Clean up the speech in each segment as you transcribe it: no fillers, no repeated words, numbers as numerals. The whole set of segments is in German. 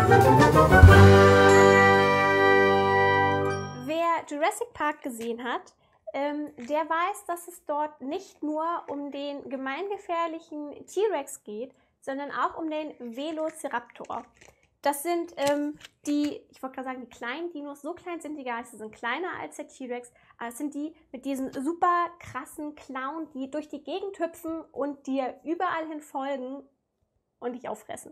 Wer Jurassic Park gesehen hat, der weiß, dass es dort nicht nur um den gemeingefährlichen T-Rex geht, sondern auch um den Velociraptor. Das sind ich wollte gerade sagen, die kleinen Dinos. So klein sind die gar nicht, sie sind kleiner als der T-Rex, aber es sind die mit diesen super krassen Klauen, die durch die Gegend hüpfen und dir überall hin folgen und dich auffressen.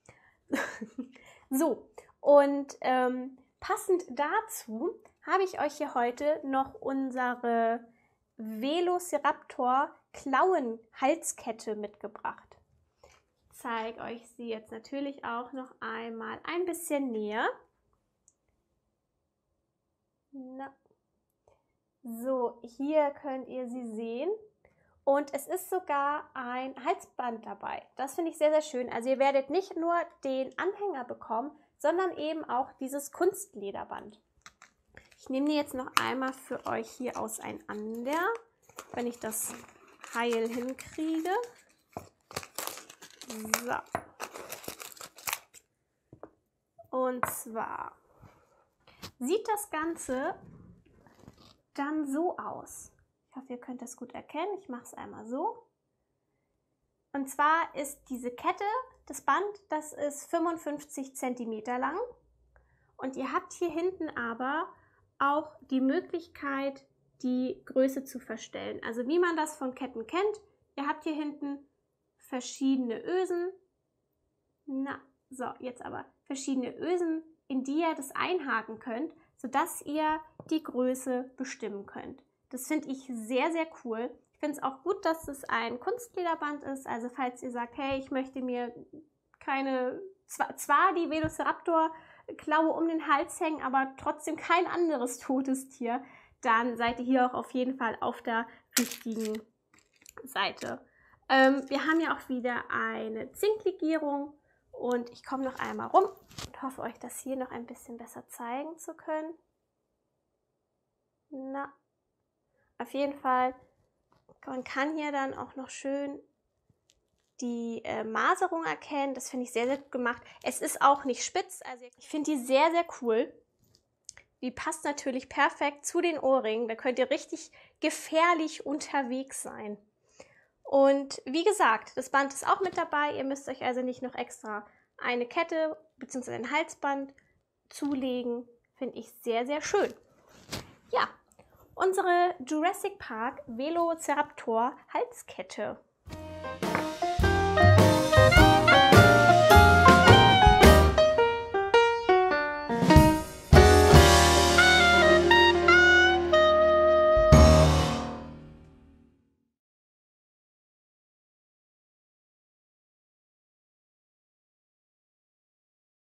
So, und passend dazu habe ich euch hier heute noch unsere Velociraptor Klauen-Halskette mitgebracht. Ich zeige euch sie jetzt natürlich auch noch einmal ein bisschen näher. Na. So, hier könnt ihr sie sehen. Und es ist sogar ein Halsband dabei. Das finde ich sehr, sehr schön. Also ihr werdet nicht nur den Anhänger bekommen, sondern eben auch dieses Kunstlederband. Ich nehme die jetzt noch einmal für euch hier auseinander, wenn ich das heil hinkriege. So. Und zwar sieht das Ganze dann so aus. Ich hoffe, ihr könnt das gut erkennen. Ich mache es einmal so. Und zwar ist diese Kette, das Band, das ist 55 cm lang. Und ihr habt hier hinten aber auch die Möglichkeit, die Größe zu verstellen. Also wie man das von Ketten kennt, ihr habt hier hinten verschiedene Ösen. Jetzt aber verschiedene Ösen, in die ihr das einhaken könnt, sodass ihr die Größe bestimmen könnt. Das finde ich sehr, sehr cool. Ich finde es auch gut, dass es ein Kunstlederband ist. Also falls ihr sagt, hey, ich möchte mir zwar die Velociraptor-Klaue um den Hals hängen, aber trotzdem kein anderes totes Tier, dann seid ihr hier auch auf jeden Fall auf der richtigen Seite. Wir haben ja auch wieder eine Zinklegierung und ich komme noch einmal rum und hoffe, euch das hier noch ein bisschen besser zeigen zu können. Na, auf jeden Fall, man kann hier dann auch noch schön die Maserung erkennen. Das finde ich sehr, sehr gut gemacht. Es ist auch nicht spitz, also ich finde die sehr, sehr cool. Die passt natürlich perfekt zu den Ohrringen. Da könnt ihr richtig gefährlich unterwegs sein. Und wie gesagt, das Band ist auch mit dabei. Ihr müsst euch also nicht noch extra eine Kette bzw. ein Halsband zulegen. Finde ich sehr, sehr schön. Ja, unsere Jurassic Park Velociraptor Halskette.